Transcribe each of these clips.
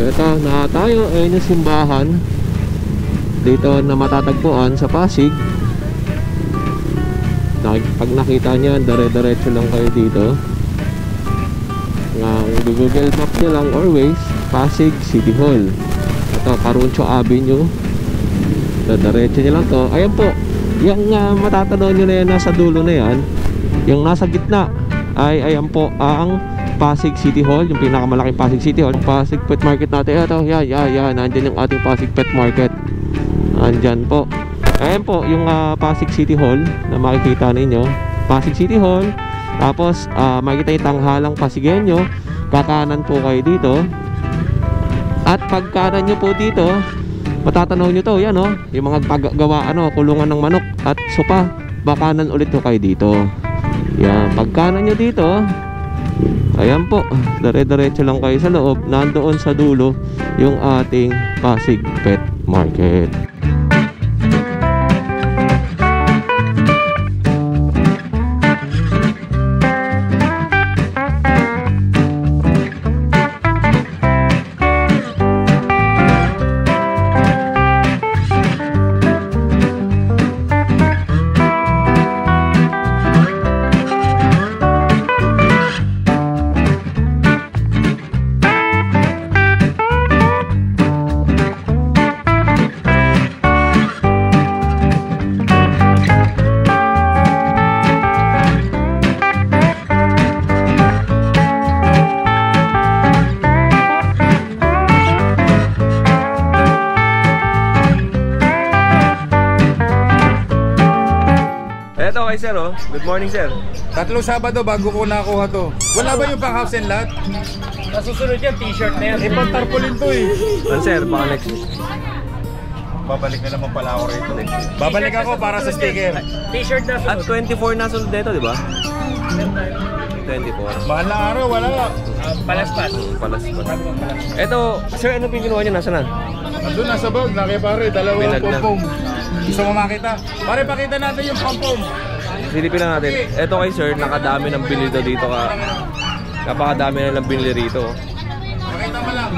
ito na tayo ay yung simbahan dito na matatagpuan sa Pasig. Pag nakita nyo, dire-diretso lang kayo dito. Google Map nyo lang always, Pasig City Hall. Ito, Caruncho Avenue. Diretso nyo lang to. Ayan po, yung matatanaw nyo na yan, nasa dulo na yan, yung nasa gitna ay ayan po ang Pasig City Hall, yung pinakamalaking Pasig City Hall. Pasig Pet Market natin. Ito, yan, nandyan yung ating Pasig Pet Market. Andyan po. Ayan po yung Pasig City Hall na makikita ninyo. Pasig City Hall. Tapos makikita yung tanghalang Pasigueño. Kakanan po kayo dito. At pagkanan nyo po dito, matatanaw nyo to. Yan, yung mga paggawa, kulungan ng manok at sopa. Bakanan ulit po kayo dito. Yan, pagkanan nyo dito, ayan po, dire-diretso lang kayo sa loob. Nandoon sa dulo yung ating Pasig Pet Market. Eto kay sir, good morning sir. Tatlong Sabado bago ko nakuha to. Wala ba yung pang house and lot? Nasusunod yan, t-shirt na yan. Pang tarpaulin to eh. Sir, baka next week. Babalik na naman pala ako rito. Babalik ako para sa sticker. T-shirt na sunod. At 24 na sunod dito, di ba? 24. Mahal na araw, wala. Palaspas. Palaspas. Eto, sir, ano pinuha nyo? Nasaan na? Andun nasa bag, laki pare, dalawang Binaglag. pompom. Gusto mo makita? Pare, pakita natin yung pompom. Silipin lang natin. Eto kay sir, nakadami ng binili dito ka. Napakadami na ng binili rito. Pakita mo lang.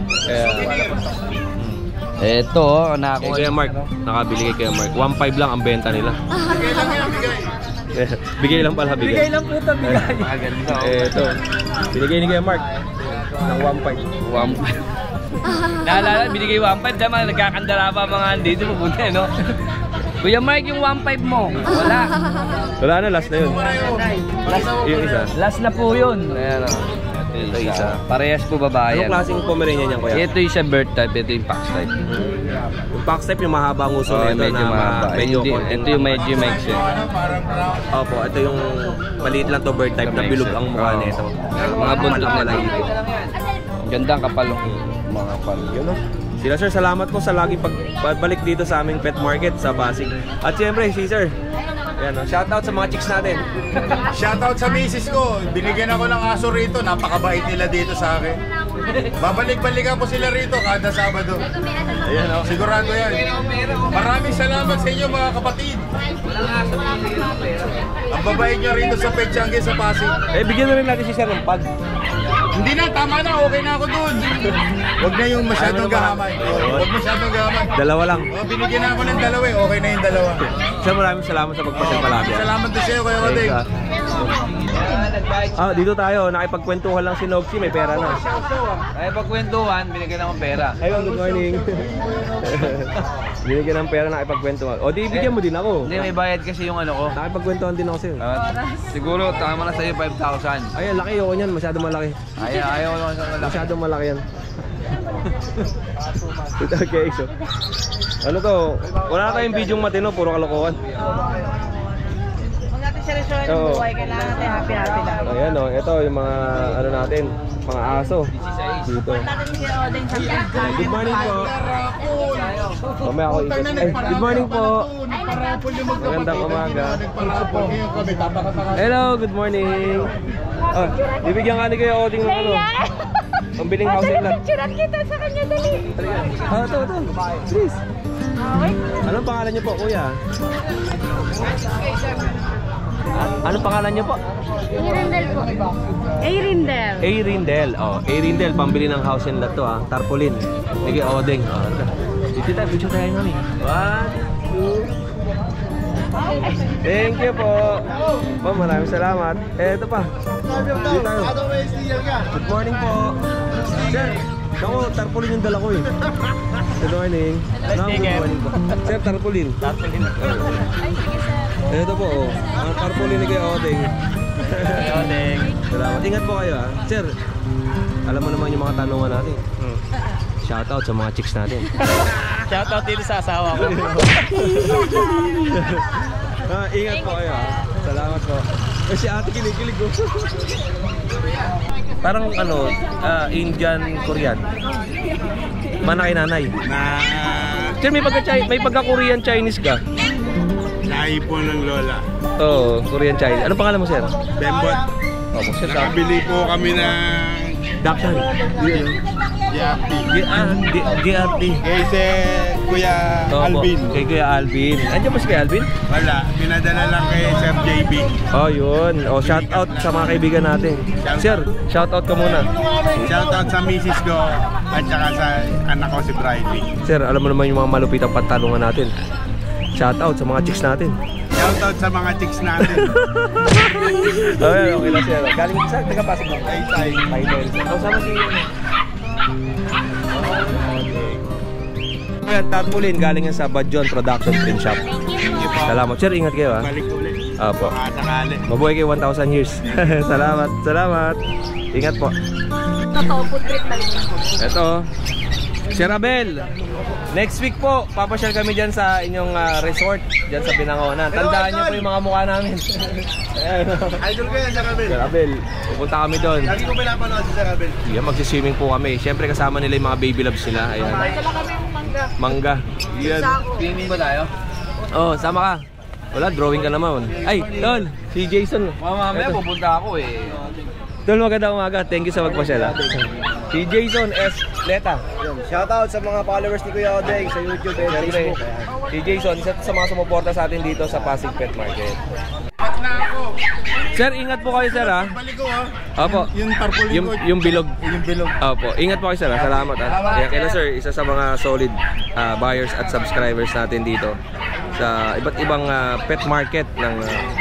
Eto, nakakuha. Kaya Mark, nakabili kay Kuya Mark. 1.5 lang ang benta nila. Bigay lang yan, bigay. Bigay lang pala, bigay. Bigay lang po ito, bigay. Maganda. Eto, binigay ni Kuya Mark ng 1.5. Naalala, binigay 1.5 naman, nagkakandala pa mga andito, pupunta, no? Kuya Mark, yung 1.5 mo, wala. Wala na, last na yun. Yung isa. Last na po yun. Ayan, ito isa. Parehas po babae. Anong klaseng Pomeranian yan, Kuya? Ito yung sa bird type, ito yung fox type. Yung fox type, yung mahaba ang uso na ito. Medyo mahaba. Medyo Ito yung medyo maiksi. Opo, ito yung maliit lang to bird type na bilog ang mukha nito. Mga buntot na lang. dito. Gandang kapalong. Mga kapal. Yun, Sila sir, salamat po sa laging pagbalik dito sa aming pet market sa Pasig. At siyempre, si sir, ayan, shoutout sa mga chicks natin. Shoutout sa misis ko. Binigyan ako ng aso rito. Napakabait nila dito sa akin. Babalik-balikan po sila rito kada Sabado. Ayan, Sigurado yan. Maraming salamat sa inyo mga kapatid. Ang babait nyo rito sa Petchange sa Pasig. Bigyan na rin natin si sir ng pad. Hindi na, tama na. Okay na ako dun. Huwag na yung masyadong gahamay. Huwag masyadong gahamay. Dalawa lang. Binigyan na ako ng dalawa eh. Okay na yung dalawa. Sir, maraming salamat sa pagpasyal palagi. Salamat din sa'yo, Kuya Roding. Dito tayo, nakipagkwentuhan lang si Noxy, may pera na. Ay, pagkwentuhan, binigyan akong pera. Ayun, good morning. Binigyan ng pera, nakipagkwentuhan. O, di ibigyan mo din ako. Hindi, may bayad kasi yung ano ko. Nakipagkwentuhan din ako sa'yo. Siguro, tama na sa'yo 5,000. Ay, laki yun yan, masyadong malaki. Ayaw ko sa malaki. Masyadong malaki yan. Okay, so. Ano to? Wala tayong bidyong matino, puro kalokohan. Huwag natin seryosohin yung buhay. Kailangan natin happy-happy lang. Ayan o, ito yung mga ano natin, mga aso dito. Good morning po. Mamaya ako ikot. Good morning po. Magandang umaga. Hello, good morning. Bibigyan ka ni Kuya Oding ng ano, pambiling house and lot. Picturean kita sa kanya, dali. Ito. Please. Anong pangalan niyo po, Kuya? Anong pangalan niyo po? Rindel po. Rindel. Rindel. Oh, Rindel, pambili ng house and lot to ah. Tarpaulin. Sige, Odeng. Oh, dito tayo, picture tayo namin. 1, 2. Thank you po. Po, maraming salamat. Eto pa. Dito tayo. Good morning po. Sir, ako, tarpaulin yung dala ko eh. Good morning. Good morning po. Sir, tarpaulin. Tarpaulin. Eto po, oh. Ang tarpaulin ni Kuya Odeng. Odeng. Salamat. Ingat po kayo ah. Sir, alam mo naman yung mga tanungan natin. Shoutout sa mga chicks natin. Shoutout dito sa asawa ko. Ingat po kayo ah. Salamat po. Si ate kinikilig ko. Parang ano, Indian, Korean. Mana kay nanay. Sir, may pagka-Korean Chinese ka? Lahi po ng lola. Oo, Korean Chinese. Ano pangalan mo, sir? Bembot. Opo, sir. Nakabili po kami ng Daksan. GRT. Kasi Kuya Alvin. Kay Kuya Alvin. Andiyan ba si Kuya Alvin? Wala, pinadala lang kay Sir JB. Oh, yun. Oh, shout out sa mga kaibigan natin. Sir, shout out ka muna. Shoutout sa misis ko at saka sa anak ko si Bridie. Sir, alam mo naman yung mga malupitang pantalungan natin. Shout out sa mga chicks natin. Shoutout sa mga chicks natin. Okay lang sir. Galing sa taga-pasok lang. Tay. Ang sama si... Ayan, tarpaulin. Galing yan sa Badjon Production Print Shop. Salamat. Sir, ingat kayo ha. Balik ulit. Opo. Sakali. Mabuhay kayo 1,000 years. Salamat. Ingat po. Totoo po, trip na rin. Ito, Sir Abel. Next week po, papasyal kami dyan sa inyong resort, dyan sa Binangonan. Tandaan niyo po yung mga mukha namin. Idol ko yan, Sir Abel. Sir Abel, pupunta kami doon. Lagi ko pinapanood si Sir Abel. Yan, magsiswimming po kami. Siyempre kasama nila yung mga baby loves nila. Ayan. Dala kami yung mangga. Mangga. Yan. Swimming ba tayo? Oh, sama ka. Wala, drawing ka naman. Ay, Tol, si Jason. Mamaya pupunta ako eh. Tol, magandang umaga. Thank you sa magpasyal. Si Jason S. Leta. Shoutout sa mga followers ni Kuya Odeng sa YouTube and Siyempre, Facebook. si Jason, isa sa mga sumuporta sa atin dito sa Pasig Pet Market. Pat na ako. Sir, ingat po kayo, sir, ha? Balik ko ha. Opo. Yung tarpaulin ko. Yung bilog. Yung bilog. Opo. Ingat po kayo, sir, ha? Salamat, ha? Kaya kaya, sir, isa sa mga solid buyers at subscribers natin dito sa iba't ibang pet market ng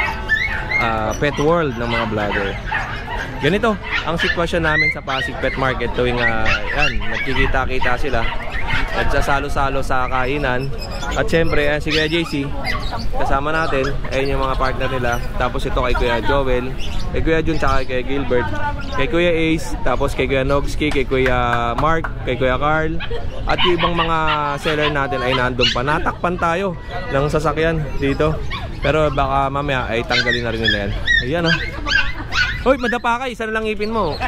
pet world ng mga vlogger. Ganito ang sitwasyon namin sa Pasig Pet Market tuwing nagkikita-kita sila, nagsasalo-salo sa kainan. At syempre, si Kuya JC kasama natin, ayun yung mga partner nila. Tapos ito kay Kuya Joel, kay Kuya Jun, tsaka kay Kuya Gilbert, kay Kuya Ace, tapos kay Kuya Nogski, kay Kuya Mark, kay Kuya Carl. At yung ibang mga seller natin ay nandun pa. Natakpan tayo ng sasakyan dito, pero baka mamaya ay tanggalin na rin nila yan. Ayan o. Hoy, madapa ka, isa na lang ngipin mo.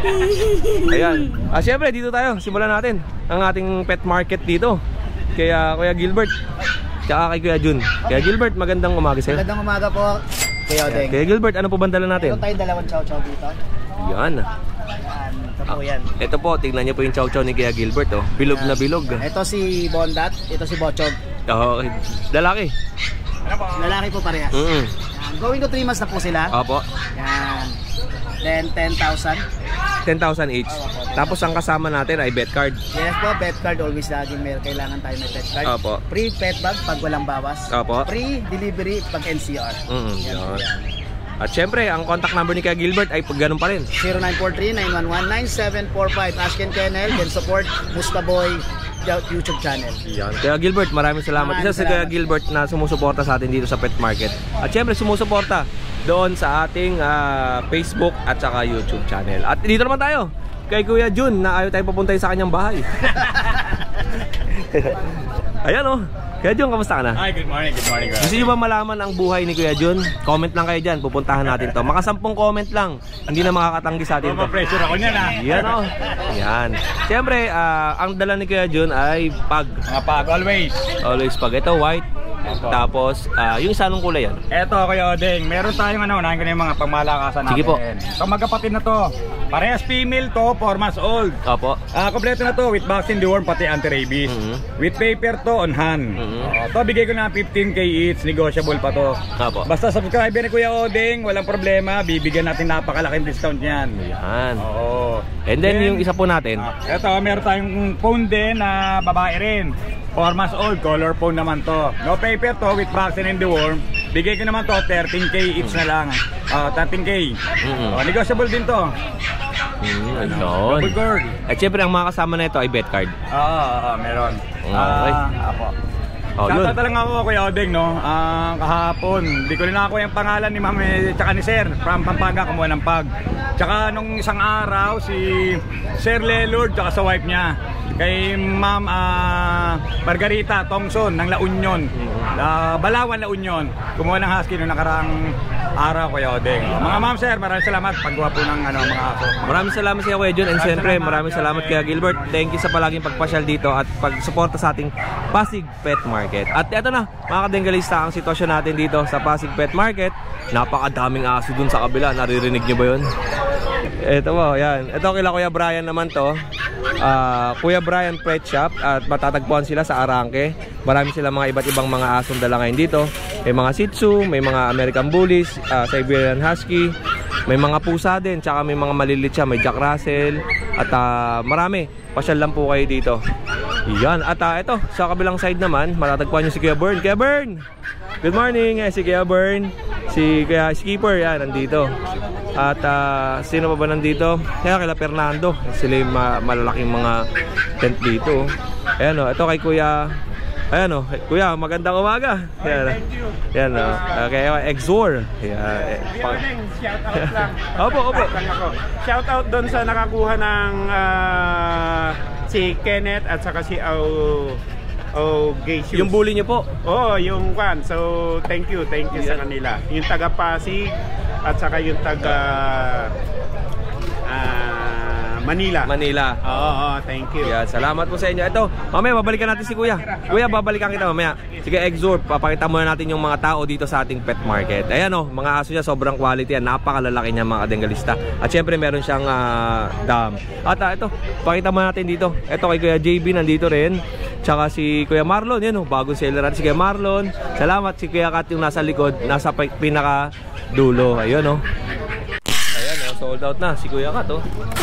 Ayan. Siyempre, dito tayo. Simulan natin ang ating pet market dito. Kaya Kuya Gilbert, tsaka kay Kuya Jun. Kaya Gilbert, magandang umaga sa'yo. Magandang umaga po, Kuya Odeng. Kaya Gilbert, ano po bandala natin? Meron tayong dalawang chow-chow dito. Yan. Ito po yan. Ito po, tignan niyo po yung chow-chow ni Kuya Gilbert. Oh. Bilog na bilog. Ito si Bondat, ito si Bochog. Oh, lalaki. Lalaki po parehas. Going to 3 months na po sila. Opo. Yan. Then 10,000. 10,000 each. Tapos ang kasama natin ay bet card. Yes po, pet card. Always laging kailangan tayo may pet card. Opo. Free pet bag pag walang bawas. Opo. Free delivery pag NCR. Yan. At syempre, ang contact number ni Kuya Gilbert ay pag ganun pa rin. 0943-911-9745. Ask and Kennel. Then support Mustaboy YouTube channel. Yan. Kaya Gilbert, maraming salamat. Isa si Kuya Gilbert na sumusuporta sa atin dito sa Pet Market. At syempre, sumusuporta doon sa ating Facebook at saka YouTube channel. At dito naman tayo kay Kuya Jun na ayaw tayo papuntahin sa kanyang bahay. Ayan o. Kuya Jun, kamusta ka na? Hi, good morning. Gusto nyo ba malaman ang buhay ni Kuya Jun? Comment lang kayo dyan, pupuntahan natin to. Maka 10 comment lang, hindi na makakatanggi sa atin to. Pressure ako niyan ha. Yan o. Yan. Siyempre, ang dala ni Kuya Jun ay pag. Mga pag, always. Always pag. Ito white. Tapos, yung isa nung kulay yan. Eto Kuya Odeng, meron tayong unahin ko na yung mga pangmalakasan natin. Sige po. Itong magkapatid na to, parehas female to, 4 months old. Opo. Kompleto na to with vaccine, deworm, pati anti-rabies. With paper to on hand. To bigay ko na 15K each, negotiable pa to. Opo. Basta subscriber ni Kuya Odeng, walang problema, bibigyan natin napakalaking discount niyan. Yan. Oo. And then yung isa po natin. Eto, meron tayong phone din na babae rin. 4 months old, color phone naman to. No paper to with vaccine and deworm. Bigay ko naman to 13K each na lang. 13K. Negotiable din to. Ayun. Double gold. At syempre ang mga kasama na ito ay bet card. Oo, meron. Okay. Apo. Oh, yun. Shoutout lang ako Kuya Odeng, no? Kahapon, hindi ko rin nakakuha yung pangalan ni Ma'am tsaka ni Sir from Pampanga, kumuha ng pag. Tsaka nung isang araw si Sir Lelord tsaka sa wife niya kay Ma'am Margarita Thompson ng La Union, Balawan La Union, kumuha ng husky noong nakarang araw Kuya Odeng. Mga Ma'am Sir, maraming salamat paggawa po ng mga aso. Maraming salamat sa iyo Kuya John, and siyempre maraming salamat kay Gilbert. Thank you sa palaging pagpasyal dito at pagsuporta sa ating Pasig Pet Market. At eto na mga kadenggalista, ang sitwasyon natin dito sa Pasig Pet Market. Napakadaming aso dun sa kabila, naririnig nyo ba yun? Eto po, yan. Eto kila Kuya Brian naman to, Kuya Brian Pet Shop, at matatagpuan sila sa Arangke. Marami sila mga iba't ibang mga asong dala ngayon dito. May mga Shih Tzu, may mga American Bullies, Siberian Husky, may mga pusa din, tsaka may mga malilit siya, may Jack Russell, at marami. Pasyal lang po kayo dito. Yan, at ito, sa kabilang side naman, matatagpuan nyo si Kuya Bern. Kuya Bern! Good morning! Si Kuya Bern, si Kuya Skipper, yan, nandito. At sino pa ba nandito? Kaya kila Fernando. Sila yung malalaking mga tent dito. Ayan o, ito kay Kuya. Ayan o, Kuya, magandang umaga. Yan, yan o, kaya Exor. Shoutout lang. Opo. Shoutout doon sa nakakuha ng si Kenneth at saka si Gaysius. Yung bully niyo po? Oo, yung one. So, thank you sa kanila. Yung taga Pasig at saka yung taga Manila. Oo, thank you. Yeah, salamat po sa inyo. Ito, mamaya babalikan natin si Kuya. Kuya, babalikan kita mamaya. Sige, Exor, papakita muna natin yung mga tao dito sa ating pet market. Ayan o, mga aso niya, sobrang quality yan. Napakalalaki niya mga kadenggalista. At syempre meron siyang dam. At ito, pakita muna natin dito. Ito kay Kuya JB, nandito rin. Tsaka si Kuya Marlon, yan o, bagong seller natin si Kuya Marlon. Salamat, si Kuya Kat yung nasa likod, nasa pinaka dulo. Ayun o. Ayan o, sold out na si Kuya Kat o.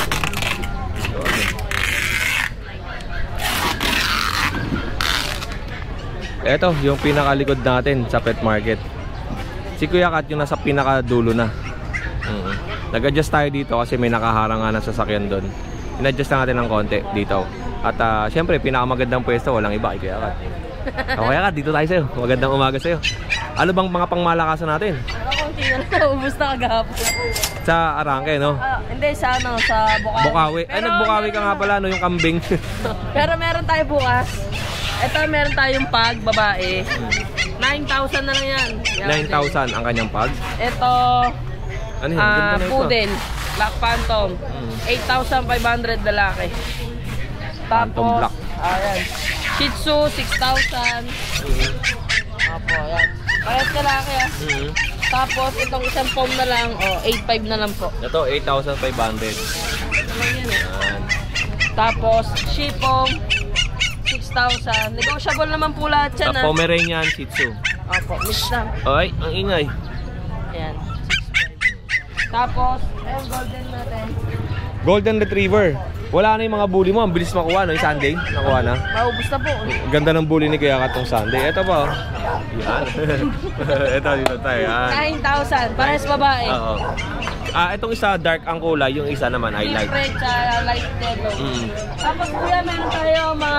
Ito, yung pinakalikod natin sa pet market. Si Kuya Kat yung nasa pinakadulo na. Nag-adjust tayo dito kasi may nakaharang nga ng sasakyan doon. In-adjust na natin ng konti dito. At syempre, pinakamagandang pwesto, walang iba kay Kuya Kat. O Kuya Kat, dito tayo sa'yo. Magandang umaga sa'yo. Ano bang mga pangmalakasan natin? Konti na lang, ubus na kagahapon. Sa Arangke, no? Hindi, sa Bukawi. Bukawi. Ay, nagbukawi ka nga pala, no? Yung kambing. Pero meron tayo bukas. Ito, meron tayong pag, babae. 9,000 na lang yan. 9,000 ang kanyang pag. Ito, Ano yun? Ganda na ito. Poodle, Black Phantom. 8,500 lalaki. Phantom Tapos, Black. ayan. Shih Tzu, 6,000. Apo, ayan. Parehas lalaki Tapos, itong isang pom na lang, 8,500 na lang po. Ito, 8,500. Ito lang yan Tapos, Shipong, 6,000. Negotiable naman po lahat yan Sa Pomeranian Shih Tzu. Opo, mix lang. Ay, ang ingay. Ayan, 6,500. Tapos, ayun, golden natin. Golden Retriever. Wala na yung mga bully mo. Ang bilis makuha, no? Yung Sunday. Nakuha na. Maubos na po. Ganda ng bully ni Kuya Kat tong Sunday. Ito pa, yan. Ito, dito tayo. Yan. 9,000. Parehas babae. Oo. Itong isa dark ang kulay. Yung isa naman ay light. Different sa light yellow. Tapos kuya, meron tayo mga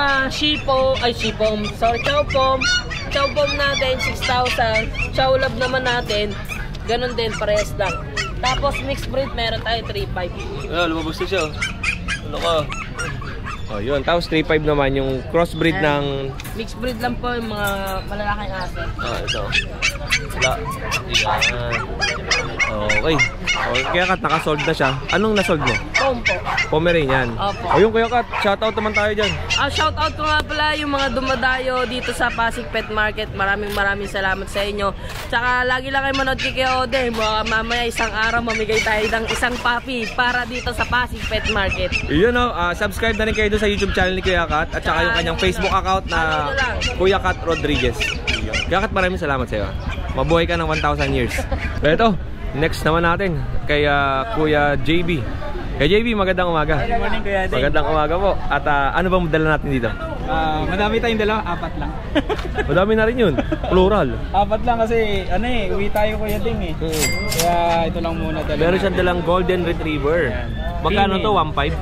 Chow Pom natin, 6,000. Chow Lab naman natin. Ganon din, parehas lang. Tapos mixed breed, meron tayo 3,500. Lumabas na siya. Ano ka? Oh, yun. Tapos 3,500 naman yung crossbreed ng... Mixed breed lang po yung mga malalaking aso. Ito. Wala. Yan. Okay. Kaya Kat, nakasold na siya. Anong nasold mo? Pom po. Pomeranian. Opo. O yung Kuya Kat, shoutout naman tayo dyan. Shoutout ko nga pala yung mga dumadayo dito sa Pasig Pet Market. Maraming salamat sa inyo. Tsaka lagi lang kayo manood kay Kuya Ode. Mamaya isang araw mamigay tayo ng isang puppy para dito sa Pasig Pet Market. Yun o, subscribe na rin kayo doon sa YouTube channel ni Kuya Kat at saka yung kanyang Facebook account na Kuya Kat Rodriguez. Kuya Kat, maraming salamat sa iyo. Mabuhay ka ng 1,000 years. Ito, next naman natin kay Kuya JB. Kay JB, magandang umaga. Good morning, Kuya Ding. Magandang umaga po. At ano bang dala natin dito? Madami tayong dalawa, 4 lang. Madami na rin yun. Plural. 4 lang kasi, uwi tayo, Kuya Ding eh. Kaya ito lang muna dala. Meron siyang dalang Golden Retriever. Magkano to? 1.5?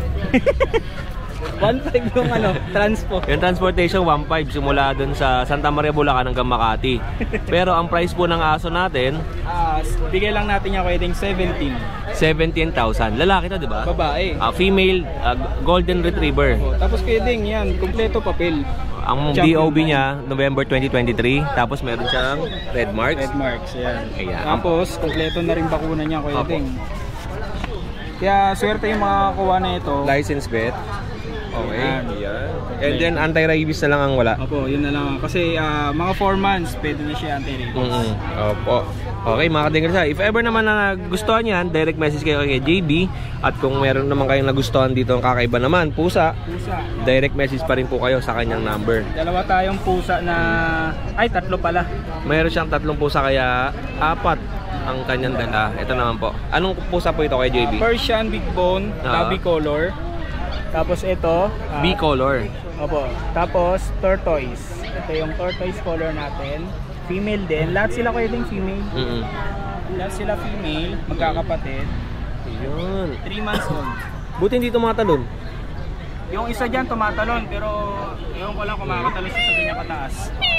1.5 yung transport. Yung transportation, 1.5 simula dun sa Santa Maria, Bulacan hanggang Makati. Pero ang price po ng aso natin, bigay lang natin yung Kuya Ding 17,000. Lalaki to, di ba? Babae. Female Golden Retriever. Tapos Kuya Ding, yan, kompleto papel. Ang DOB niya, November 2023. Tapos meron siyang red marks. Red marks, yan. Ayan. Tapos, kompleto na rin bakuna niya, Kuya Ding. Kaya swerte yung makakakuha na ito. License vet. Okay. Yan. And then anti-rabies na lang ang wala. Opo, yun na lang. Kasi mga 4 months, pwede na siya anti-rabies. Opo. Okay, mga kadengers, if ever naman na nagustuhan yan, direct message kayo kay JB. At kung meron naman kayong nagustuhan dito ang kakaiba naman, pusa, direct message pa rin po kayo sa kanyang number. Dalawa tayong pusa na... Ay, 3 pala. Mayroon siyang 3 pusa kaya 4 ang kanyang dala. Ito naman po. Anong pusa po ito kay JB? Persian Big Bone, Tabby Color. Tapos ito, B-color. Opo. Tapos tortoise. Ito yung tortoise color natin. Female din. Lahat sila pwedeng female. Lahat sila female, magkakapatid. Ayun. 3 months old. Buti hindi tumatalon. Yung isa dyan tumatalon, pero ewan ko lang kung makakatalon siya sa ganyan kataas.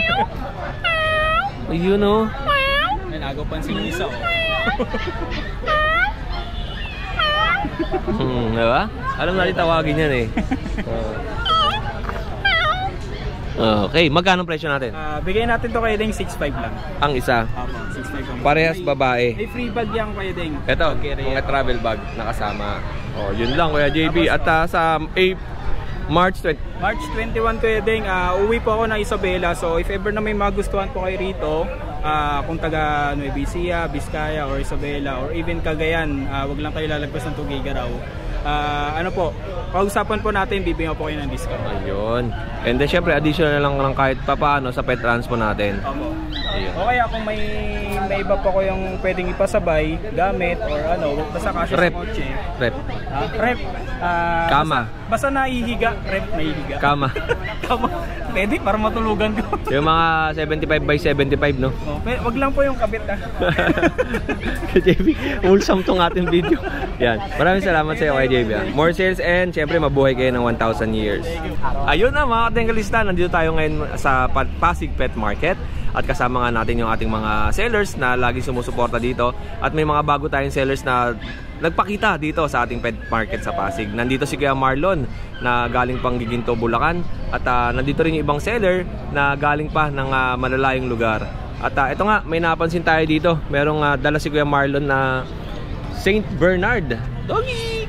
Ayun o. Nagaw pansin yung isa, oh. Diba? Alam natin tawagin yan eh. Okay, magkano presyo natin? Bigay natin to Kuya Ding 6.5 lang. Ang isa. Opo, 6.5 lang. Parehas babae. May free bag yan, Kuya Ding. Ito, mga travel bag nakasama. Oh, yun lang Kuya JB. At sa March 21 Kuya Ding, uwi po ako ng Isabela. So if ever na may magustuhan po kayo rito, kung taga Nueva Ecija, Vizcaya or Isabela or even Cagayan, wag lang kayo lalagpas ng Tugigaraw. Ano po, pag-usapan po natin, bibigyan po kayo ng discount. Ayun. And then syempre additional na lang ng kahit papaano sa pet transpo natin. Opo. Ayun. O kaya kung may iba pa ko yung pwedeng ipasabay, gamit or basta kasi sa kotse. Rep. Rep. Kama. Basta naihiga, rep naihiga. Kama. Kama. Pwede para matulugan ko. Yung mga 75x75 no? Oh, wag lang po yung kabit JB, wholesome tong ating video. Yan. Maraming salamat sa iyo kay JB. More sales and syempre mabuhay kayo ng 1,000 years. Ayun na mga katengalista, nandito tayo ngayon sa Pasig Pet Market. At kasama nga natin yung ating mga sellers na laging sumusuporta dito. At may mga bago tayong sellers na nagpakita dito sa ating pet market sa Pasig. Nandito si Kuya Marlon na galing pang Giginto, Bulacan. At nandito rin yung ibang seller na galing pa ng malalayong lugar. At ito nga, may napansin tayo dito. Merong dala si Kuya Marlon na Saint Bernard. Doggy!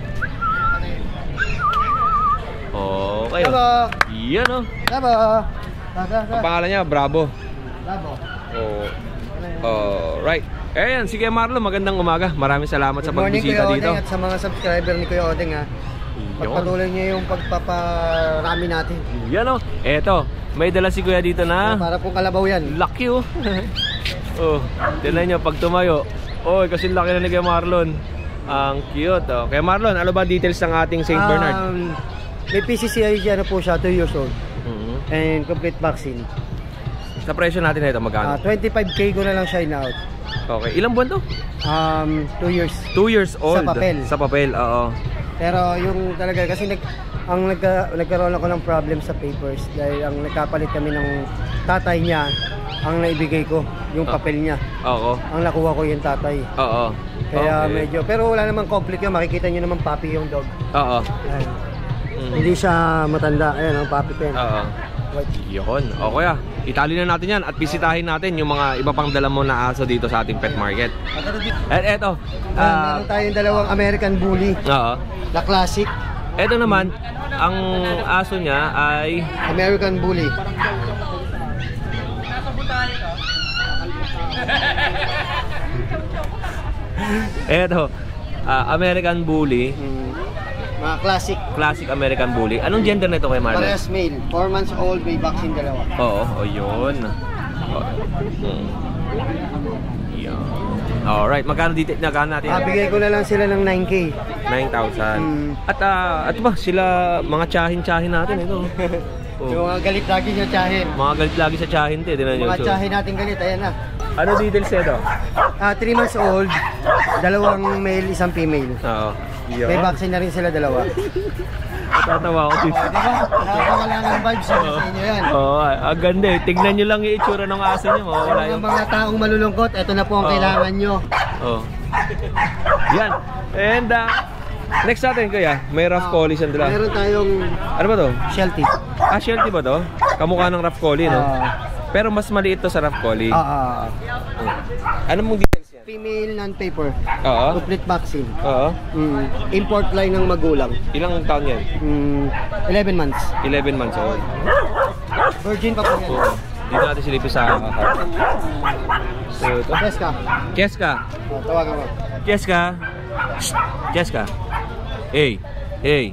Okay. Bravo! Yan o. Bravo! Ang pangalan niya, Bravo. Bravo! Right. Ayan, si Kuya Marlon, magandang umaga. Maraming salamat sa pagbisita dito. At sa mga subscriber ni Kuya Odeng pagpatuloy niya yung pagpaparami natin. Yan o. Eto, may dala si Kuya dito na para pong kalabaw yan. Lucky oh. Tignan nyo pag tumayo. Kasi laki na ni Kuya Marlon. Ang cute oh. Kuya Marlon, ano ba details ng ating Saint Bernard? May PCCI po siya, 2 years old. And complete vaccine. Sa presyo natin ito, magkano? 25K ko na lang siya in-out. Okay, ilang buwan to? 2 years. 2 years old. Sa papel. Sa papel, oo. Pero yung talaga, kasi nagkaroon ako ng problem sa papers. Dahil ang nagkapalit kami ng tatay niya, ang naibigay ko, yung papel niya. Oo. Ang nakuha ko yung tatay. Oo. Kaya medyo, pero wala namang conflict yun. Makikita nyo naman papi yung dog. Oo. Hindi siya matanda. Ayan, ang papi pen. Oo. Yun. O kuya, itali na natin yan at bisitahin natin yung mga iba pang dala mo na aso dito sa ating pet market. At eto. Meron tayong dalawang American Bully. Oo. Na classic. Ito naman, ang aso niya ay American Bully. Ito, American Bully. Mga classic American Bully. Anong gender nito kay Marlon? parehas male. 4 months old, may vaccine dalawa. Oo, yun. Yan. Alright, magkano dito natin? Bigay ko na lang sila ng 9K. 9,000. At ba, sila mga tsahin-tsahin natin ito. Yung mga galit lagi nyo tsahin. Mga galit lagi sa tsahin, Mga tsahin natin galit, ayan na. Ano details nito? 3 months old, 2 male, 1 female. Oo. May vaccine na rin sila 2. Tatawa ako. Diba? Nakakawala ng vibes sa inyo yan. Oo, ang ganda eh. Tignan nyo lang yung itsura ng aso nyo. Wala Yung mga taong malulungkot, ito na po ang kailangan nyo. Oo. Yan. And next natin kuya, may rough collie siya dala. Meron tayong Ano ba to? Sheltie. Sheltie ba to? Kamukha ng rough collie, no? Pero mas maliit to sa rough collie. Ano mong details yan? Female non-paper. Oo. Complete vaccine. Oo. Import line ng magulang. Ilang taon yan? 11 months. 11 months old. Virgin pa po yan. Dito natin silipin sa So, ito. Keska. Keska. Tawagan mo. Keska. Keska. Hey. Hey.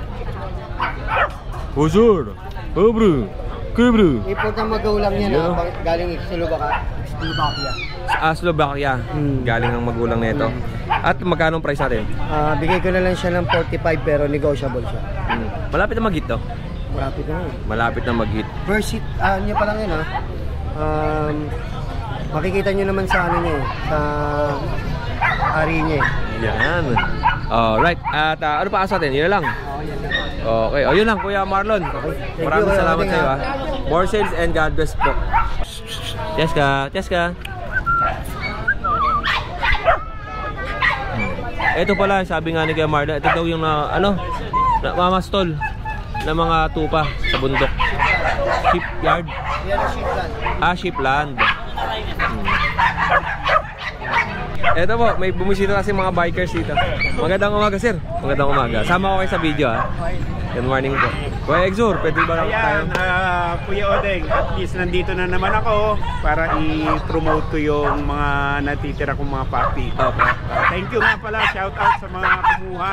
Bonjour. Oh bro. Bro. Import ng magulang yan galing Slovakia. Slovakia. Galing ang magulang nito. At magkano ang price natin? Bigay ko na lang siya ng 45 pero negotiable siya. Malapit na mag-hit to? Malapit na. Malapit na mag-hit. First hit, niya pa lang yun makikita nyo naman sa ano niya sa ari niya. Yan. Alright. At ano pa asa natin? Yun na lang. Okay. Yun lang Kuya Marlon. Maraming salamat sa iyo. More sales and God bless po. Cheska. Ito pala, sabi nga ni Kuya Marlon, ito daw yung mamastol na mga tupa sa bundok. Shipyard. Shipland. Ito po, may bumisita kasi mga bikers dito. Magandang umaga, sir. Magandang umaga. Sama ko kayo sa video, ha. Good morning po. Kuya Exor, pwede ba lang tayo? Kuya Odeng, at least nandito na naman ako para i-promote ko yung mga natitira kong mga puppy. Thank you nga pala, shout out sa mga kumuha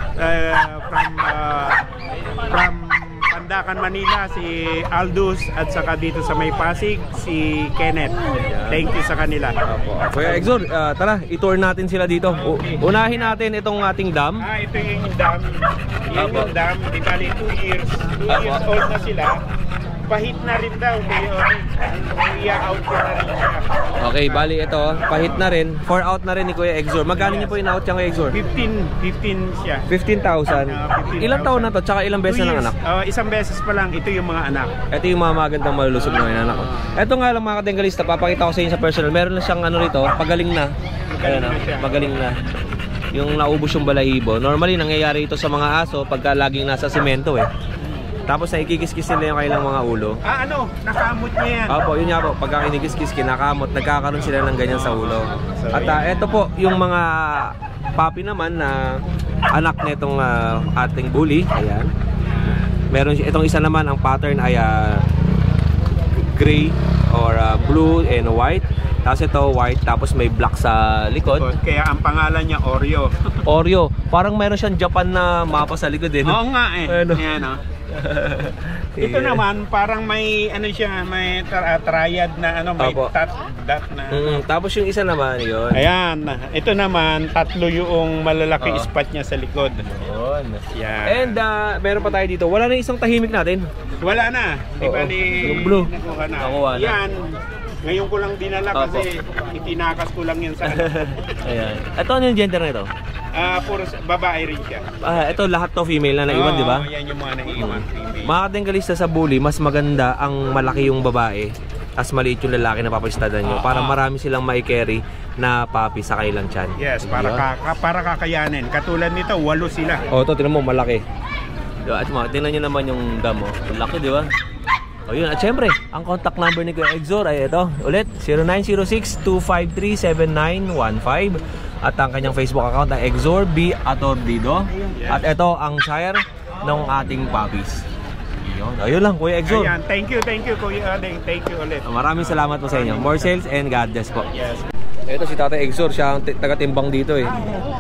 from Pandakan, Manila, si Aldous at saka dito sa May Pasig, si Kenneth. Thank you sa kanila. Kuya Exor, tara, i-tour natin sila dito. Unahin natin itong ating dam. Ito yung dam. Yung dam, di bali 2 years. 2 years old na sila. Pahit na rin daw. I-out ko na rin siya. Okay, bali ito, pahit na rin. 4 out na rin ni Kuya Exor. Magkano niyo po in-out siya, Kuya Exor? 15 siya. 15,000. Ilang taon na to? Tsaka ilang beses na ng anak? Isang beses pa lang. Ito yung mga anak. Ito yung mga magandang malulusog na anak ko. Ito nga lang mga katinggalista, papakita ko sa inyo sa personal. Meron na siyang rito, pagaling na. Ayan magaling na. Yung naubos yung balahibo. Normally, nangyayari ito sa mga aso pagka laging nasa simento Tapos nakikikis-kis nila yung kailang mga ulo. Nakamot niya yan. Opo, yun nga po. Pagka kinikis-kis, kinakamot, nagkakaroon sila ng ganyan sa ulo. At ito po, yung mga puppy naman na anak nitong ating bully. Ayan. Meron itong isa naman, ang pattern ay gray or blue and white. Tapos ito white, tapos may black sa likod. Kaya ang pangalan niya Oreo. Oreo. Parang meron siyang Japan na mapa sa likod Oo nga Ayan Ito naman parang may siya, may triad na may dot na. Tapos yung isa naman yun. Ayan, ito naman tatlo yung malalaki spot niya sa likod. Yun. Yan. And meron pa tayo dito. Wala na isang tahimik natin. Wala na. Di ba yung blue. Nakuha na. Yan. Ngayon ko lang dinala kasi itinakas ko lang yan sa Ayan. Ito ano yung gender na ito? Puro babae rin siya. Ito lahat to female na naiwan, di ba? Yan yung mga naiwan. Mga katinggalista sa bully, mas maganda ang malaki yung babae as maliit yung lalaki na papalistadan nyo para marami silang mai-carry na puppy sa kailang tiyan. Yes, para kakayanin. Katulad nito, 8 sila. Ito, tinan mo, malaki. At tingnan nyo naman yung dam, malaki, di ba? Yun. At syempre, ang contact number ni Kuya Exor ay ito. Ulit, 0906-253-7915 at ang kanyang Facebook account na Exor B. Atordido. At ito ang sire ng ating puppies. Ayun lang, Kuya Exor. Ayan, thank you Kuya Odeng. Thank you ulit. Maraming salamat po sa inyo. More sales and God bless po. Yes. Ito si Tatay Exor, siya ang taga-timbang dito eh.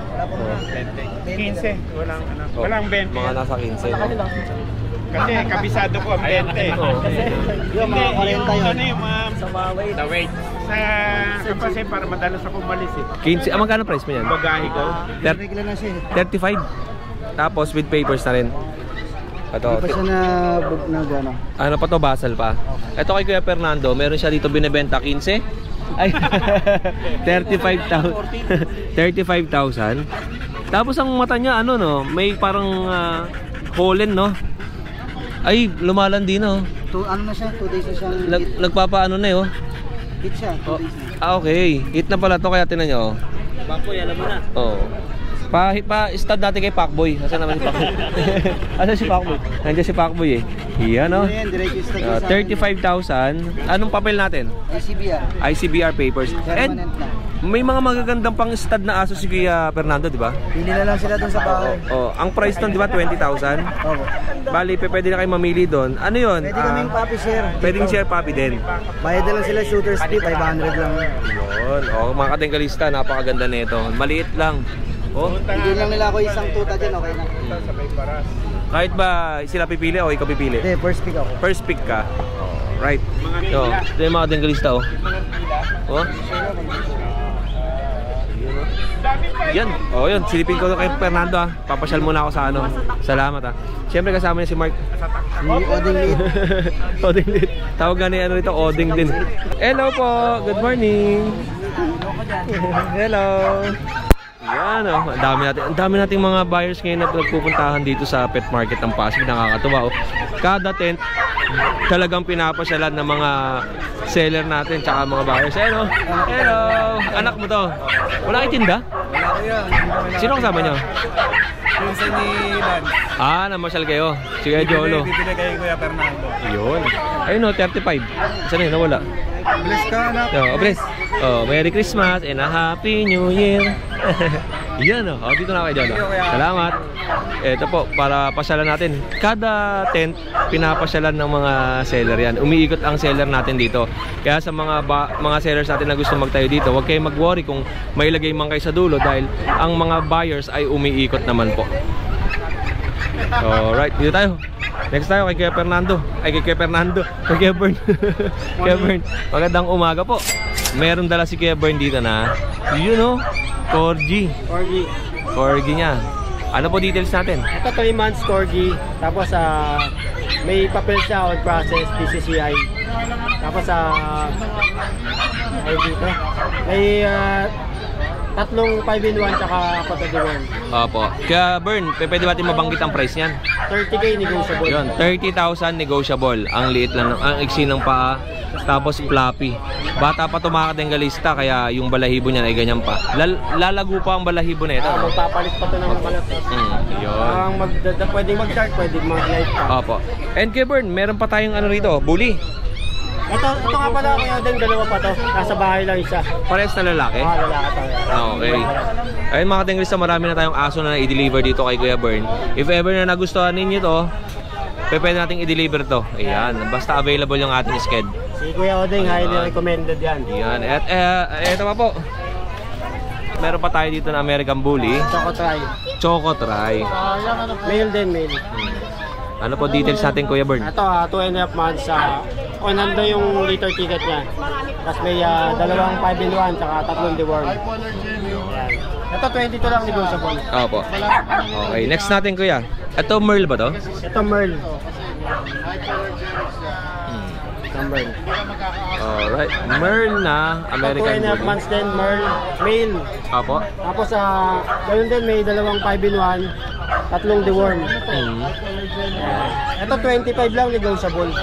15, walang 20. Mga nasa 15. No? Kasi kabisado ko ang 20. Yung mga 40 yung the weight. Kasi para madalas ako umalis eh. 15, magkano price mo yan? Bagahe ko. 35. Tapos with papers na rin. Ito, Hindi pa siya na gano'n. ano pa to, basal pa. Ito kay Kuya Fernando, meron siya dito binebenta 15. Ay, 35,000. 35,000. Tapos ang mata niya ano no, may parang holen no. Ay, lumalandi na oh. Ano na siya? 2 days na siyang Nagpapaano na eh oh. hit siya. 2 days na. Okay. Hit na pala to, kaya tinan nyo oh. Bangko, alam mo na. Oo. Pa-stud natin kay Pacboy. Asan naman si Pacboy? Asan si Pacboy? Nandiyan si Pacboy eh. Yan oh. 35,000. Anong papel natin? ICBR papers. And may mga magagandang pang stud na aso si Kuya Fernando, di ba? Pili na lang sila doon sa bahay. Oh, ang price nun, di ba, 20,000? Opo. Bali, pwede na kayo mamili doon. Ano yun? Pwede kaming puppy share. Pwedeng share puppy din. Bayad na lang sila shooter's fee, 500 lang. Yun. Oh, mga katingkalista, napakaganda nito. Maliit lang. Oh. Hindi lang nila ako isang tuta dyan, okay na. Kahit ba sila pipili o ikaw pipili? Hindi, first pick ako. First pick ka. Right. So, ito yung mga katingkalista oh. Oh. Yan. Oh, yun. Silipin ko kay Fernando ah. Papasyal muna ako sa ano. Salamat ah. Siyempre kasama niya si Mark. Oding Lead. Oding Lead. Tawag nga ni ano ito, Oding din. Hello po. Good morning. Hello. Yan oh. Ang dami nating mga buyers ngayon na nagpupuntahan dito sa pet market ng Pasig. Nakakatuwa oh. Kada tent talagang pinapasyalan ng mga seller natin tsaka mga buyers. Hello. Hello. Anak mo to. Wala kayo tinda? Wala ko yan. Sino kasama nyo? Pinsan ni Dan. Ah, namasyal kayo. Sige, Jolo. Bibili kay Kuya Fernando. Yun. Ayun o, 35. Saan yun? Nawala. Bless ka anak. Oh, bless. Oh, Merry Christmas and a Happy New Year. Yan o. Oh, dito na kayo, Jolo. Salamat. Ito po, para pasyalan natin. Kada tent, pinapasyalan ng mga seller yan. Umiikot ang seller natin dito. Kaya sa mga sellers natin na gusto magtayo dito, huwag kayong mag-worry kung may lagay man kayo sa dulo dahil ang mga buyers ay umiikot naman po. Alright, dito tayo. Next tayo kay Kuya Fernando. Ay, kay Kuya Fernando. Kay Kuya Bern. Kuya Bern. Magandang umaga po. Meron dala si Kuya Bern dito na, you know, Corgi. Corgi niya. Ano po details natin? Ito 3 months Corgi. Tapos may papel siya on process, PCCI. Tapos dito. May tatlong 5-in-1 tsaka patadiwan. Opo. Kaya Bern, pwede ba natin mabanggit ang price niyan? 30K negotiable. Yun, 30,000 negotiable. Ang liit lang, ang iksi ng paa. Tapos floppy. Bata pa tumakad ng galista, kaya yung balahibo niya ay ganyan pa. Lalago pa ang balahibo na ito. Magpapalit pa ito ng balat. Yun. Pwedeng mag-dark, pwedeng mag-light pa. Opo. And kay Bern, meron pa tayong ano rito, bully. Ito nga pala Kuya Odeng, dalawa pa to. Nasa bahay lang isa. Parehas na lalaki? Lalaki tayo. Okay. Ayun mga katinglista, marami na tayong aso na i-deliver dito kay Kuya Bern. If ever na nagustuhan ninyo to, pwede nating i-deliver to. Ayan, basta available yung ating sked. Si Kuya Odeng, highly recommended yan. Ayan, at eto pa po. Meron pa tayo dito na American Bully. Choco Try. Male din, male. Ano po details natin Kuya Bern? Ito 2.5 months. Nando yung liter ticket niya. Tapos may dalawang 5-in-1 tsaka tatlong deworm. Ito 22 lang negotiable. Opo. Okay, next natin Kuya. Ito Merle ba to? Ito Merle. Merle. Alright, Merle na American Bully. 2.5 months din, Merle. Male. Opo. Tapos ganoon din may dalawang 5-in-1, tatlong deworm. Ito 25 lang negotiable.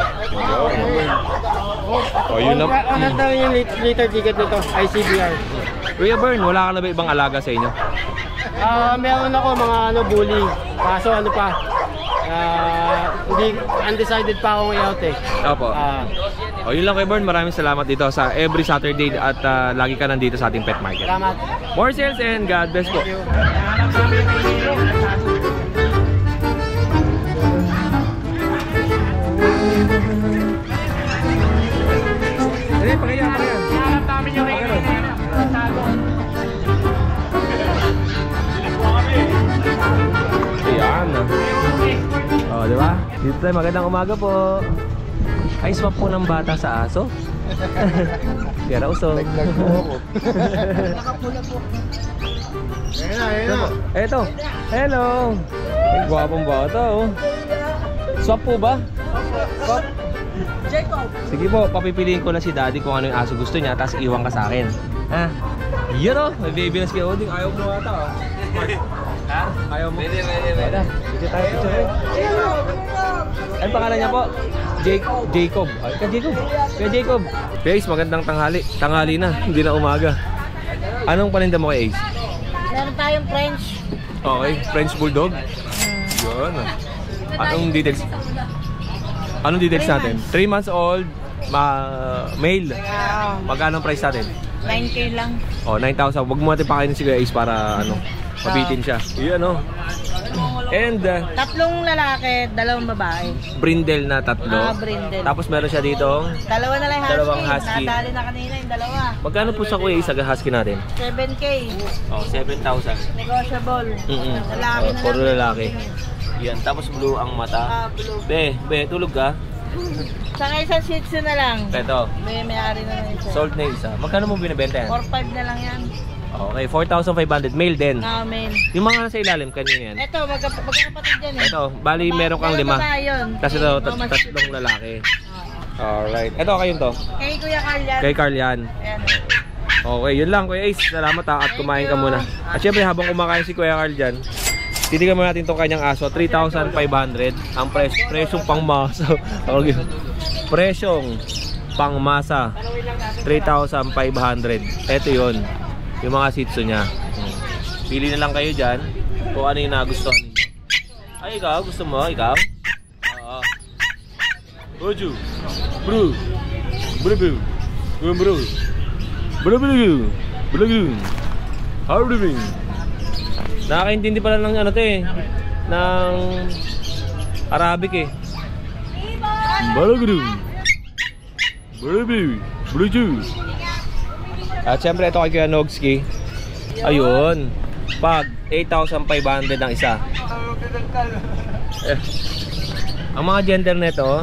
Oh, yun lang. Ano daw yung liter ticket nito? ICBR. Kuya Bern, wala ka na ba ibang alaga sa inyo? Meron ako mga bully. Kaso ano pa? Hindi undecided pa akong i-out eh. Opo. O yun lang kay Born, maraming salamat dito sa every Saturday at lagi ka nandito sa ating pet market. Salamat. More sales and God bless po. Hindi, pakaya. Harap namin yung ring. Ayan. O, di ba? Dito tayo, magandang umaga po. Ay, swap po ng bata sa aso. Kaya usog. Eto. Hello. Ay, gwapong bata, oh. Swap po ba? Swap. Sige po, papipiliin ko na si daddy kung ano yung aso gusto niya, tapos iwan ka sa akin. Ha? Yun, oh. May baby na si Oding. Ayaw mo ata, oh. Ha? Ayaw mo? Pwede. Dito tayo, picture. Ano pangalan niya po? Jacob. Ay, Kaya Jacob. Ace, magandang tanghali. Tanghali na, hindi na umaga. Anong paninda mo kay Ace? Meron tayong French. Okay, French Bulldog. Yun. Anong details natin? 3 months old, male. Magkano ang price natin? 9K lang. Oh, 9,000. Wag mo natin pakainin si Ace para mabitin siya. Yun, ano. And tatlong lalaki, dalawang babae. brindle na 3. Brindle. Tapos meron siya dito. Dalawa na lang husky. Dalawang husky. Nadali na kanina yung dalawa. Magkano po sa Kuya Ace sa husky natin? 7K. Oh, 7,000. Negotiable. Lalaki na lang. Puro lalaki. Yan, tapos blue ang mata. Blue. Be, tulog ka? Saka isang Shih Tzu na lang. Ito. May-ari na lang isa. Sold na isa. Magkano mo binibenta yan? 4-5 na lang yan. Okay, 4,500. Male din. Main. Yung mga nasa ilalim, kanina yan. Ito, magkakapatid yan eh. Ito, bali meron kang 5. Kasi ito, tatlong lalaki. Alright. Ito, kayong to? Kay Kuya Carl yan. Kay Carl yan. Ayan. Okay, yun lang Kuya Ace. Salamat at kumain ka muna. At syempre, habang kumakain si Kuya Carl dyan, titignan mo natin itong kanyang aso. 3,500. Ang presyong pangmasa. Presyong pangmasa. 3,500. Ito yun. Yung mga Shih Tzu niya. Pili na lang kayo dyan kung ano yung nagustuhan ninyo. Ay, ikaw? Gusto mo? Ikaw? Oo. Oju. Bro. Bro. Bro. Bro. How are you doing? Nakakaintindi pala ng ano to eh. Ng Arabic eh. Balagru. Bluetooth. At syempre ito kay Kuya Nogski. Ayun. Pag 8,500 ang isa. Ang mga gender nito,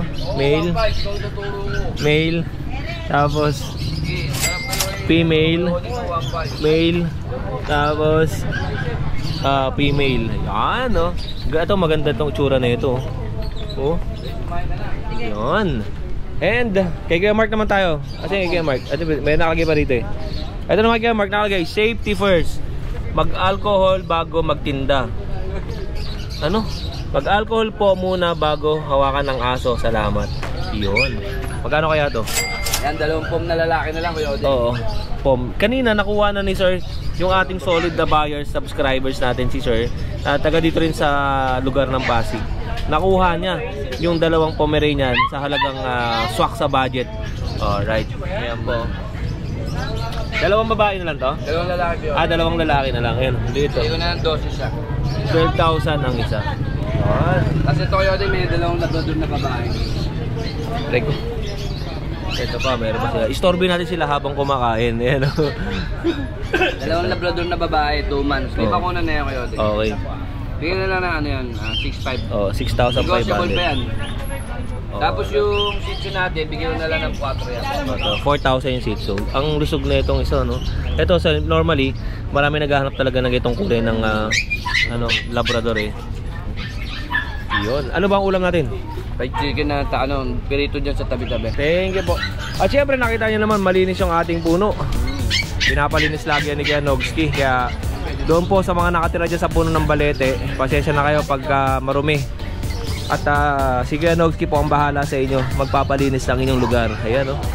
male, tapos female, male, tapos female. Yan, no? Ito maganda itong tsura na ito. Oh. Yan. And kay Kuya Mark naman tayo. Kasi kay Kuya Mark, may nakalagay pa rito eh. Ito naman kay Kuya Mark, nakalagay safety first. Mag-alcohol bago magtinda. Ano? Mag-alcohol po muna bago hawakan ng aso. Salamat. Yun. Magkano kaya to? Yan, 2 pom na lalaki na lang Kuya Oding. Oo. Pom. Kanina nakuha na ni Sir yung ating solid na buyers, subscribers natin si Sir. Taga dito rin sa lugar ng Pasig. Nakuha niya yung 2 Pomeranian sa halagang swak sa budget. Alright. Ayan po. 2 babae na lang to? 2 lalaki. 2 lalaki na lang. Ayan. Dito. Dito na lang 12 siya. 12,000 ang isa. Kasi ito Kuya Oding, may 2 labrador na babae. Reko. Ito pa, meron pa sila. Istorbe natin sila habang kumakain. Ayan. 2 labrador na babae, 2 months. May bakuna na yan Kuya Oding. Okay. Bigyan na lang na ano yan, 6,500. Oh, 6,500. Negotiable pa yan. Tapos yung Shih Tzu natin, bigyan na lang ng 4 yan. 4,000 yung Shih Tzu. Ang lusog na itong isa, no? Ito, normally, marami naghahanap talaga ng itong kulay ng Labrador eh. Yun. Ano ba ang ulam natin? Fried chicken na pirito dyan sa tabi-tabi. Thank you po. At syempre, nakita nyo naman, malinis yung ating puno. Pinapalinis lagi yan ni Kuya Nogski. Kaya doon po sa mga nakatira dyan sa puno ng Balete, pasensya na kayo pag marumi. At si Kuya Nogski po ang bahala sa inyo. Magpapalinis ng inyong lugar. Ayan, no?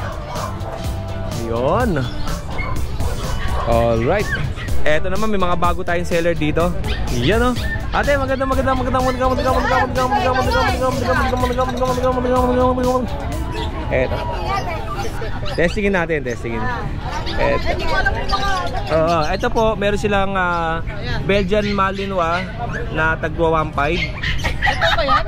Yun. Alright. Eto naman, may mga bago tayong seller dito. Yan, no? Ate, maganda. Eto. Testingin natin, testingin. Ito po, meron silang Belgian Malinois na tagwa 1.5. Ito ba yan?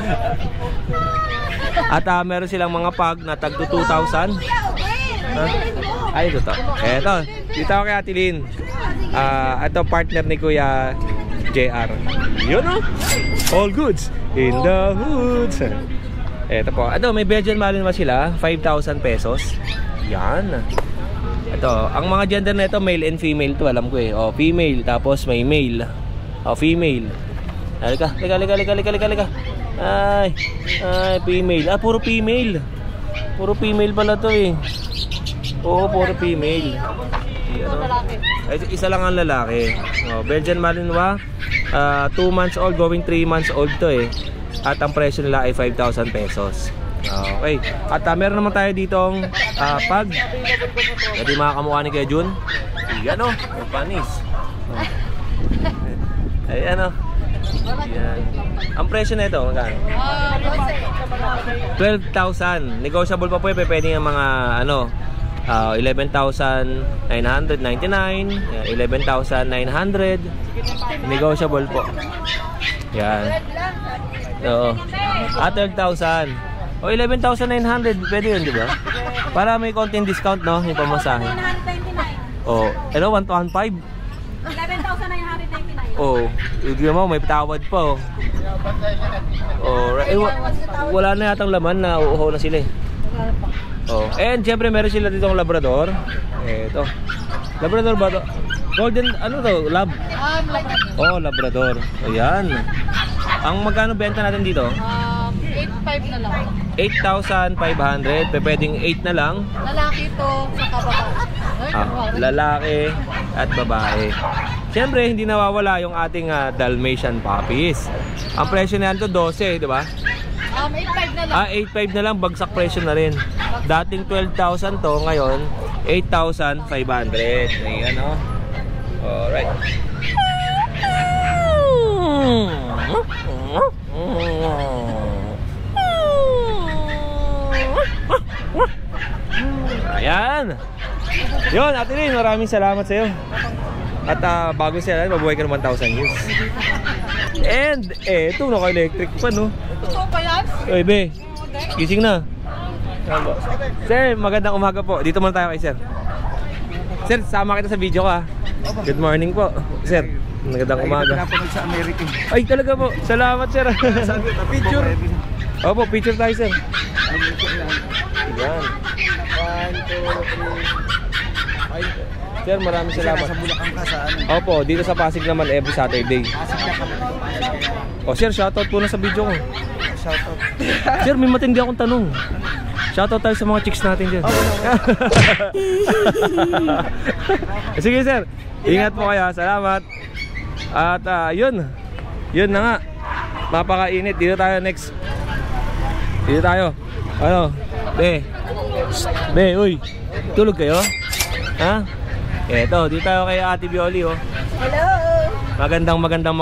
At meron silang mga pag na tagto 2,000. Ay, ito to. Eto, dito ako kay Ate Lynn. Ito partner ni Kuya JR. Yun o. All goods in the hoods. Eto po. Ito, may Belgian Malinois sila. 5,000 pesos. Yan. Ito, ang mga gender na ito, male and female to. Alam ko eh. O, female. Tapos may male. O, female. Halika. Ay, female. Puro female. Puro female pala to eh. Oo, puro female. Isa lang ang lalaki. Belgian Malinois, 2 months old going 3 months old to eh. At ang presyo nila ay 5,000 pesos. Okay. At meron naman tayo ditong pag. Jadi mga kamukha ni Kuya Jun. Ayan o, panis. Ayan o. Ayan. Ang presyo na ito, magkano? 12,000. Negotiable pa po eh. Pwede yung mga ano, 11,999, 11,900. Negotiable po. Yan. Oo. 12,000. O 11,900, pwede yun, di ba? Para may konting discount, no? Yung pamasahe. O, ano, 1,500? 11,999. Oh, hindi mo, may tawad pa. Oh, wala na yatang laman na uuhaw na sila eh. Oh, and syempre meron sila ditong Labrador. Eto. Labrador ba to? Golden, ano to? Lab? Oh, Labrador. Ayan. Ang magkano benta natin dito? 8,500 na lang. 8,500. Pwedeng 8 na lang. Lalaki to, saka babae. Lalaki at babae. Siyempre, hindi nawawala yung ating Dalmatian puppies. Ang presyo na yan to 12, di ba? 8,500 na lang. 8,500 na lang, bagsak presyo na rin. Dating 12,000 to, ngayon 8,500. Ayan o. Alright. Ayan. Yun, Ate Lynn, maraming salamat sa iyo. At bago siya, mabuhay ka ng 1,000 years. And, eto, naka-electric pa, no? Ito pa yan? Oy, be, gising na. Sir, magandang umaga po. Dito muna tayo kay sir. Sir, sama kita sa video ka. Good morning po. Sir, magandang umaga. Sa American. Ay, talaga po. Salamat, sir. Picture. Opo, picture tayo, sir. Yan. 1, 2, 3. Sir, maraming salamat. Sa Bulacan ka sa ano? Opo, dito sa Pasig naman every Saturday. O sir, shoutout po na sa video ko. Shoutout. Sir, may matindi akong tanong. Shoutout tayo sa mga chicks natin dyan. Sige sir, ingat po kayo. Salamat. At yun na nga. Mapakainit. Dito tayo next. Dito tayo. Ano? Be, uy. Tulog kayo? Ha? Eto, dito tayo kay Ate Bioli, oh. Hello. Magandang. Maganda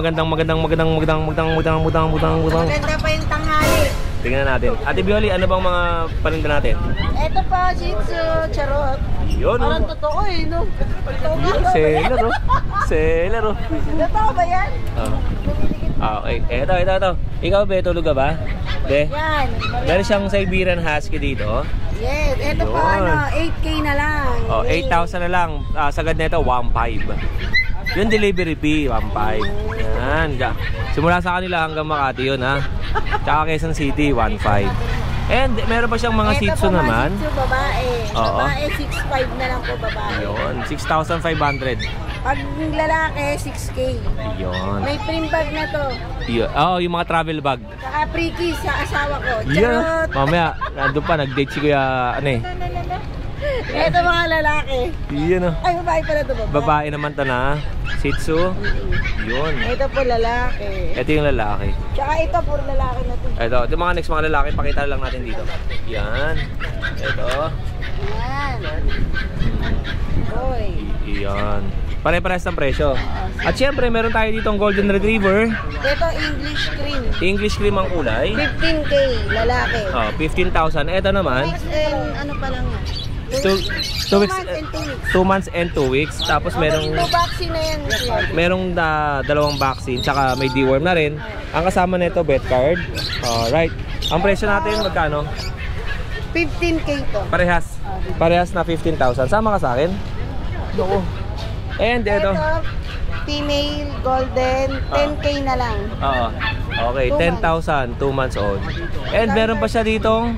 pa yung tanghali. Tingnan natin. Ate Bioli, ano bang mga paninda natin? Ito pa, Shih Tzu, charot. Yun, parang totoo eh, no? Seller, oh. Seller, oh. Totoo ba yan? Okay, eto. Ikaw, be, tulog ka ba? Be? Yan. Meron siyang Siberian Husky dito. Yes, ito po, 8K na lang. Oh, 8,000 na lang. Sagad na ito, 1,500. Yung delivery fee, 1,500. Yan. Simula sa kanila hanggang Makati yun, ha? Tsaka Quezon City, 1,500. And meron pa siyang mga Shih Tzu naman. Ito po, babae. Oo. Babae, 6,500 na lang po babae. Yun, 6,500. Pag lalaki, 6K. Yun. May prim bag na to. Yung mga travel bag. Saka pre-kiss sa asawa ko. Yan. Charot! Mamaya, nandun pa, nag-date si Kuya, ano eh. Ito mga lalaki. Yan o. Ay, babae pala to, babae. Babae naman to na. Shih Tzu. Yun. Ito po lalaki. Ito yung lalaki. Tsaka ito, puro lalaki na to. Ito yung mga next mga lalaki, pakita lang natin dito. Yan. Ito. Yan. Boy. Yan. Pare-pares ng presyo. At syempre, meron tayo ditong Golden Retriever. Ito, English cream. English cream ang kulay. 15K, lalaki. 15,000. Ito naman. Mix and ano pa lang yan. 2 weeks, 2 months and 2 weeks. Tapos merong vaccine na yan. merong dalawang vaccine, tsaka may deworm na rin. Ang kasama nito vet card. Alright. Ang presyo natin magkano? 15K to. Parehas na 15,000. Sama ka sa akin? Oo. And ito. Female golden 10K na lang. Oo. Okay, 10,000, 2 months old. And meron pa siya ditong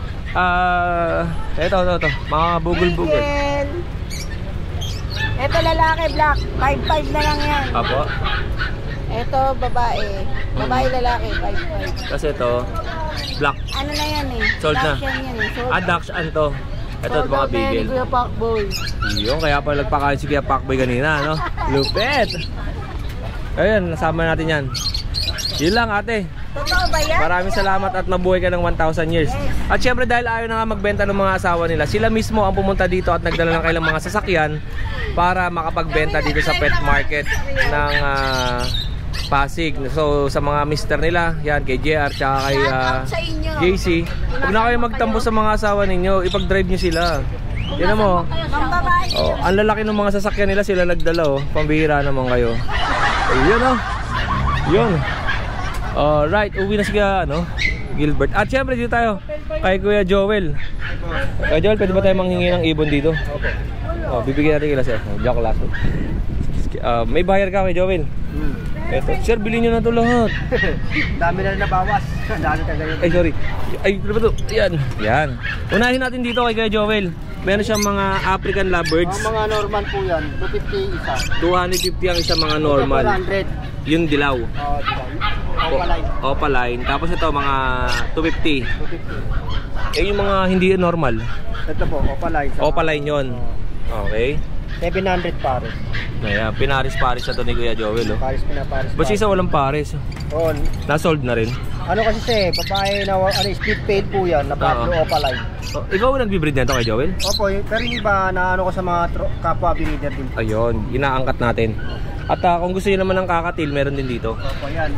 ito, mga bugol-bugol. Ito lalaki black, 5'5 na lang yan. Apo. Ito babae. Babae lalaki, 5'5. Kasi ito, black. Ano na yan eh? Sold na. Yan eh. Sold. Dachshund to. Ito, mga bigel. Kuya Pacboy. Yun, kaya pa nagpakain si Kuya Pacboy kanina, no? Lupet! Ayun, nasama natin yan. Yun lang, ate. Totoo ba yan? Maraming salamat at mabuhay ka ng 1,000 years. At syempre dahil ayaw na nga magbenta ng mga asawa nila, sila mismo ang pumunta dito at nagdala ng kailang mga sasakyan para makapagbenta dito sa pet market ng Pasig. So sa mga mister nila, yan kay JR tsaka kay JC, huwag na kayo magtampo sa mga asawa ninyo, ipag-drive nyo sila. Yan mo. Oh, ang lalaki ng mga sasakyan nila, sila nagdala, oh. Pambihira naman kayo. Ayun, oh. Yun. Alright, uwi na si Gilbert. At syempre dito tayo kay Kuya Joel. Kuya Joel, pwede ba tayo manghingi ng ibon dito? Bibigyan natin kila sir. Joke lang. May bayar ka kay Joel? Eto, sir, bilhin nyo na ito lahat. Dami na nabawas. Dami ka ganyan. Ay, sorry. Ay, ano ba ito? Yan. Unahin natin dito kay Kuya Joel. Meron siyang mga African lovebirds. Mga normal po yan. 250 isa. 250 ang isa mga normal. 400. Yung dilaw. Opaline. Opaline. Tapos ito mga 250. 250. Yung mga hindi normal. Ito po, opaline. Opaline yun. Okay. 700 pares. Ayan, pinaris-paris na ito ni Kuya Joel. Pares pinapares. Ba't isa walang pares? Oo. Na-sold na rin. Ano kasi babae na split paid po yan, na Pablo Opaline. Ikaw ang nagbe-breed nito kay Joel? Opo, pero yung iba na ko sa mga kapwa breeder din. Ayun, inaangkat natin. At kung gusto niyo naman ng kakatil, meron din dito. Opo, yan.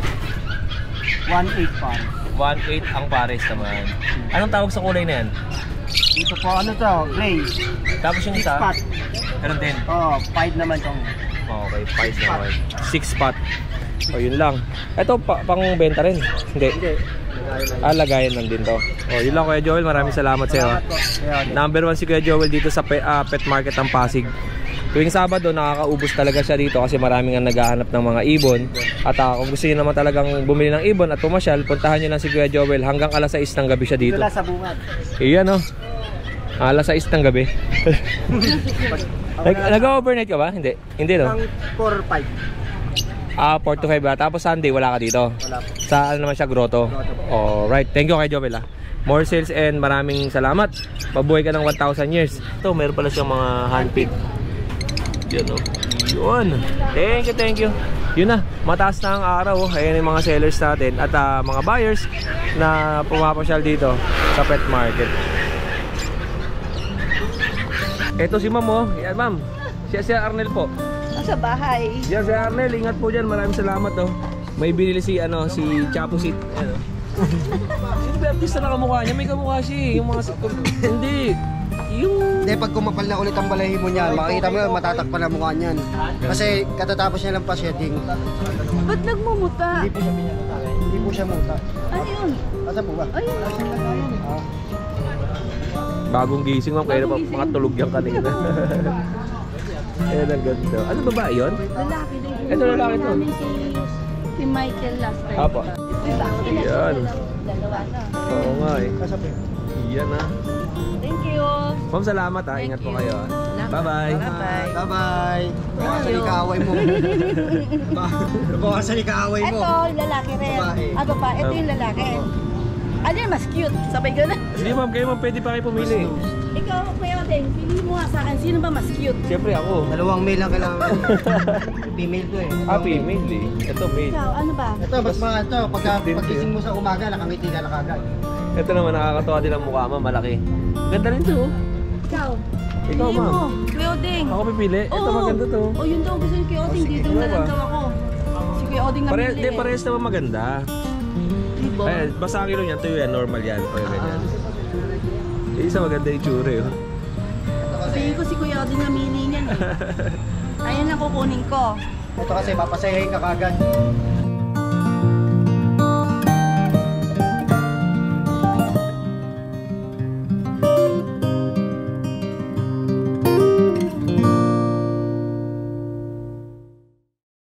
1.8 pares. 1.8 ang pares naman. Anong tawag sa kulay na yan? Dito po, ano to? Gray. Tapos yung isa? 6 spot. Meron din? Oo, 5 naman tong. Okay, 5 naman. 6 spot. O, yun lang. Ito, pang benta rin? Hindi. Lagayan lang din to. O, yun lang Kuya Joel. Maraming salamat sa iyo. Number 1 si Kuya Joel dito sa pet market ng Pasig. Tuwing Sabado, nakakaubos talaga siya dito kasi maraming ang naghahanap ng mga ibon. At kung gusto niyo naman talagang bumili ng ibon at pumasyal, puntahan niyo lang si Kuya Joel. Hanggang alas 6 ng gabi siya dito. Dito lang sa bungad. Iyan o. Alas 6 ng gabi. Nag-overnight ka ba? Hindi. Hindi no? 4-5. 4 to 5 ba? Tapos Sunday wala ka dito? Wala po. Sa ano naman siya, grotto? Alright. Thank you kay Joel ha. More sales and maraming salamat. Mabuhay ka ng 1,000 years. Ito, meron pala siyang mga handpick. Yan o. Yun. Thank you. Yun na. Mataas na ang araw. Ayan yung mga sellers natin at mga buyers na pumapasyal dito sa pet market. Ito si ma'am oh. Yan ma'am. Si Arnel po. Sa bahay. Yan si Arnel. Ingat po dyan. Maraming salamat oh. May binili si Chapusit. Ano? Sino ba artista na kamukha niya? May kamukha siya. Yung mga hindi. Hindi, pag kumapal na ulit ang balahibo niya, makikita mo yun, matatakpan ang mukha niyan. Kasi katatapos niya lang pa-shedding. Ba't nagmumuta? Hindi po siya muta. Ano yun? Asa po ba? Ayun. Bagong gising ma'am, kaya pa makatulog yan kanina. Ayan ang ganda. Ano ba yun? Lalaki din. Ito lalaki to. Si Michael last time. Apo. Yan. Dalawa na. Oo nga eh. Yan ah. Thank you. Ma'am, salamat ah. Ingat po kayo ah. Bye-bye. Bye-bye. Bawasan yung kaaway mo. Bawasan yung kaaway mo. Ito, yung lalaki rin. Babae. Ito yung lalaki. Ano yung mas cute? Sabay ko na. Hindi ma'am, kayo ma'am, pwede pa kayo pumili. Ikaw, Kuya Odeng, pili mo nga sa akin. Sino ba mas cute? Siyempre ako. Dalawang male lang kailangan. Female to eh. Female eh. Ito male. Ikaw, ano ba? Ito, mas mga ito. Pagkising mo sa umaga, nakangiti ka na kagad. Ito naman, nakakatawa din ang mukha ma'am, malaki. Ganda rin to. Ikaw. Ikaw Pili ma'am. mo, Kuya Odeng. Ako pipili. Ito maganda to. Oh, yun daw gusto ni Kuya Odeng. Dito na lang daw ako. Si Kuya Odeng namili. Parehas naman maganda. Diba? Ay, basta ang kilo niyan, ito yan, normal yan. O ganyan. Isa maganda yung tsura yun. Tingin ko si Kuya Oding namili niyan eh. Ayun ang kukunin ko. Ito kasi papasayahin ka kagad.